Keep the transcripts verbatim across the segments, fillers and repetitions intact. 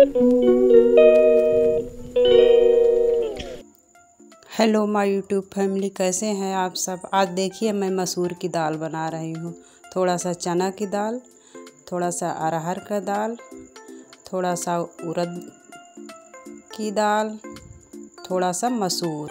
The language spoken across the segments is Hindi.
हेलो माय यूट्यूब फैमिली, कैसे हैं आप सब। आज देखिए मैं मसूर की दाल बना रही हूँ। थोड़ा सा चना की दाल, थोड़ा सा अरहर का दाल, थोड़ा सा उड़द की दाल, थोड़ा सा मसूर।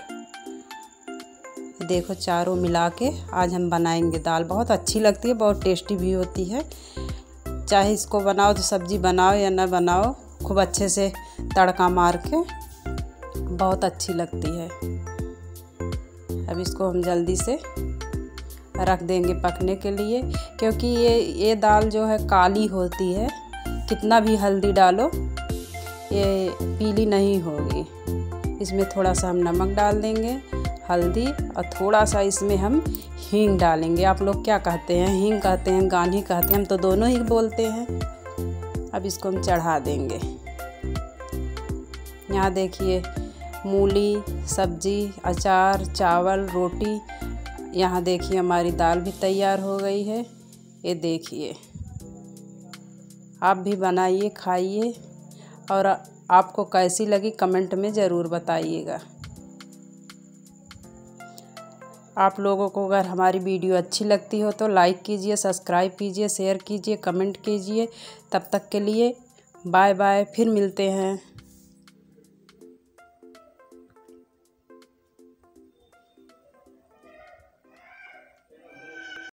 देखो चारों मिला के आज हम बनाएंगे दाल। बहुत अच्छी लगती है, बहुत टेस्टी भी होती है। चाहे इसको बनाओ तो सब्जी बनाओ या ना बनाओ, खूब अच्छे से तड़का मार के बहुत अच्छी लगती है। अब इसको हम जल्दी से रख देंगे पकने के लिए, क्योंकि ये ये दाल जो है काली होती है। कितना भी हल्दी डालो ये पीली नहीं होगी। इसमें थोड़ा सा हम नमक डाल देंगे, हल्दी, और थोड़ा सा इसमें हम हींग डालेंगे। आप लोग क्या कहते हैं, हींग कहते हैं, गानी कहते हैं, हम तो दोनों ही बोलते हैं। अब इसको हम चढ़ा देंगे। यहाँ देखिए मूली, सब्जी, अचार, चावल, रोटी। यहाँ देखिए हमारी दाल भी तैयार हो गई है। ये देखिए, आप भी बनाइए, खाइए, और आपको कैसी लगी कमेंट में ज़रूर बताइएगा। आप लोगों को अगर हमारी वीडियो अच्छी लगती हो तो लाइक कीजिए, सब्सक्राइब कीजिए, शेयर कीजिए, कमेंट कीजिए। तब तक के लिए बाय बाय, फिर मिलते हैं।